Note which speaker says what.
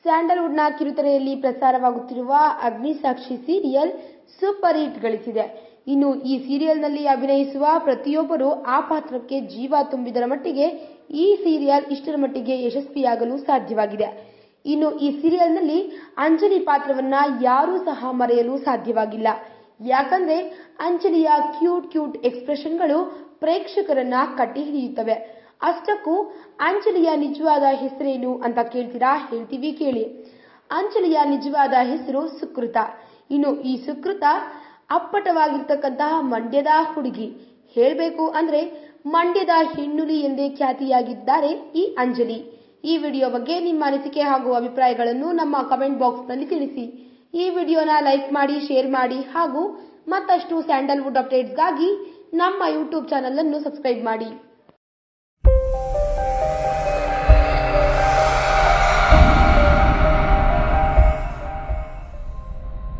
Speaker 1: ಸ್ಯಾಂಡಲ್ವುಡ್ನ ಕಿರುತೆರೆಯಲ್ಲಿ ಪ್ರಸಾರವಾಗುತ್ತಿರುವ Agnisakshi serial super hit ಗಳಿಸಿದೆ. ಇನ್ನು ಈ ಸೀರಿಯಲ್ನಲ್ಲಿ ಅಭಿನಯಿಸುವ ಪ್ರತಿಯೊಬ್ಬರು ಆ ಪಾತ್ರಕ್ಕೆ ಜೀವ ತುಂಬಿದರ ಮಟ್ಟಿಗೆ ಈ ಸೀರಿಯಲ್ ಇಷ್ಟರ ಮಟ್ಟಿಗೆ ಯಶಸ್ವಿಯಾಗಲು ಸಾಧ್ಯವಾಗಿದೆ. ಇನ್ನು ಈ ಸೀರಿಯಲ್ನಲ್ಲಿ ಅಂಜಲಿ ಪಾತ್ರವನ್ನ ಯಾರೂ ಸಹ ಮರೆಯಲು ಸಾಧ್ಯವಾಗಿಲ್ಲ. ಯಾಕಂದ್ರೆ ಅಂಜಲಿಯ ಕ್ಯೂಟ್ ಎಕ್ಸ್ಪ್ರೆಷನ್ಗಳು ಪ್ರೇಕ್ಷಕರನ್ನ ಕಟ್ಟಿ ಹಿಡಿಯುತ್ತವೆ. ಅಷ್ಟಕ್ಕೂ ಅಂಜಲಿಯ ನಿಜವಾದ ಹೆಸರೇನು ಅಂತ ಕೇಳ್ತೀರಾ? ಹೇಳ್ತೀವಿ ಕೇಳಿ. ಅಂಜಲಿಯ ನಿಜವಾದ ಹೆಸರು ಸುಕೃತ. ಇನ್ನು ಈ ಸುಕೃತ ಅಪ್ಪಟವಾಗಿರ್ತಕ್ಕಂತಹ ಮಂಡ್ಯದ ಹುಡುಗಿ. ಹೇಳ್ಬೇಕು ಅಂದ್ರೆ ಮಂಡ್ಯದ ಹೆಣ್ಣುಲಿ ಎಂದೇ ಖ್ಯಾತಿಯಾಗಿದ್ದಾರೆ ಈ ಅಂಜಲಿ. ಈ ವಿಡಿಯೋ ಬಗ್ಗೆ ನಿಮ್ಮ ಅನಿಸಿಕೆ ಹಾಗೂ ಅಭಿಪ್ರಾಯಗಳನ್ನು ನಮ್ಮ ಕಮೆಂಟ್ ಬಾಕ್ಸ್ ನಲ್ಲಿ ತಿಳಿಸಿ. ಈ ವಿಡಿಯೋನ ಲೈಕ್ ಮಾಡಿ, ಶೇರ್ ಮಾಡಿ ಹಾಗೂ ಮತ್ತಷ್ಟು ಸ್ಯಾಂಡಲ್ವುಡ್ ಅಪ್ಡೇಟ್ಸ್ಗಾಗಿ ನಮ್ಮ ಯೂಟ್ಯೂಬ್ ಚಾನೆಲ್ ಅನ್ನು ಸಬ್ಸ್ಕ್ರೈಬ್ ಮಾಡಿ.